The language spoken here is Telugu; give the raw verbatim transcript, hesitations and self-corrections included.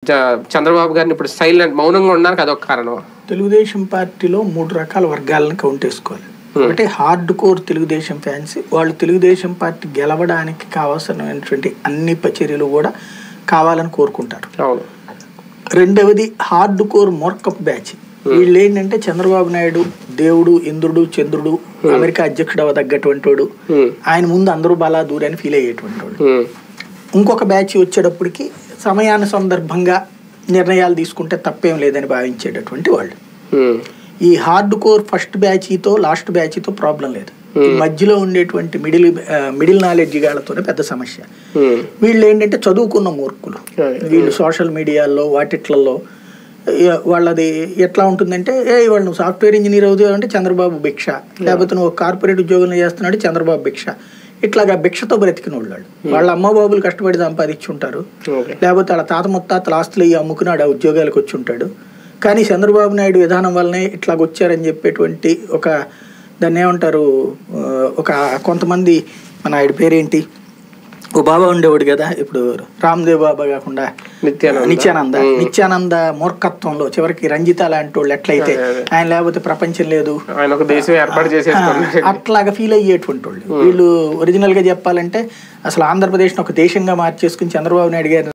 చంద్రబాబు గారిని ఇప్పుడు సైలెంట్ మౌనంగా ఉండడానికి అదొక కారణం? తెలుగుదేశం పార్టీలో మూడు రకాల వర్గాలను కౌంట్ వేసుకోవాలి. ఒకటి హార్డ్ కోర్ తెలుగుదేశం ఫ్యాన్స్, వాళ్ళు తెలుగుదేశం పార్టీ గెలవడానికి కావాల్సినటువంటి అన్ని చర్యలు కూడా కావాలని కోరుకుంటారు. రెండవది హార్డ్ కోర్ మోర్కప్ బ్యాచ్. వీళ్ళు ఏంటంటే చంద్రబాబు నాయుడు దేవుడు, ఇంద్రుడు, చంద్రుడు, అమెరికా అధ్యక్షుడు అవదగ్గటువంటి వాడు, ఆయన ముందు అందరూ బాలా దూరని ఫీల్ అయ్యేటువంటి వాడు. ఇంకొక బ్యాచ్ వచ్చేటప్పటికి సమయాన్ని సందర్భంగా నిర్ణయాలు తీసుకుంటే తప్పేం లేదని భావించేటటువంటి వాళ్ళు. ఈ హార్డ్ కోర్ ఫస్ట్ బ్యాచ్తో లాస్ట్ బ్యాచ్తో ప్రాబ్లం లేదు, మధ్యలో ఉండేటువంటి మిడిల్ మిడిల్ నాలెడ్జ్ గాళ్ళతోనే పెద్ద సమస్య. వీళ్ళు ఏంటంటే చదువుకున్న మూర్ఖులు. వీళ్ళు సోషల్ మీడియాలో వాటిట్లలో వాళ్ళది ఎట్లా ఉంటుందంటే, ఏ వాళ్ళు నువ్వు సాఫ్ట్వేర్ ఇంజనీర్ అవుతావు అంటే చంద్రబాబు భిక్ష, లేకపోతే నువ్వు కార్పొరేట్ ఉద్యోగంలో చేస్తున్నాడు చంద్రబాబు భిక్ష. ఇట్లాగా భిక్షతో బ్రతికిన వాళ్ళు. వాళ్ళ అమ్మ బాబులు కష్టపడి సంపాదించుంటారు, లేకపోతే వాళ్ళ తాత ముత్తాతల ఆస్తులు అయ్యి అమ్ముకున్నాడు ఆ ఉద్యోగాలకు వచ్చి ఉంటాడు. కానీ చంద్రబాబు నాయుడు విధానం వల్లనే ఇట్లాగ వచ్చారని చెప్పేటువంటి ఒక దాన్ని ఏమంటారు, ఒక కొంతమంది, మన ఆయన పేరేంటి, ఓ బాబా ఉండేవాడు కదా ఇప్పుడు, రామ్దేవ్ బాబా కాకుండా నిత్యానంద. నిత్యానంద మూర్ఖత్వంలో చివరికి రంజిత లాంటి వాళ్ళు ఎట్లయితే ఆయన లేకపోతే ప్రపంచం లేదు అట్లాగా ఫీల్ అయ్యేటువంటి వాళ్ళు. వీళ్ళు ఒరిజినల్ గా చెప్పాలంటే అసలు ఆంధ్రప్రదేశ్ ఒక దేశంగా మార్చేసుకుని చంద్రబాబు నాయుడు గారు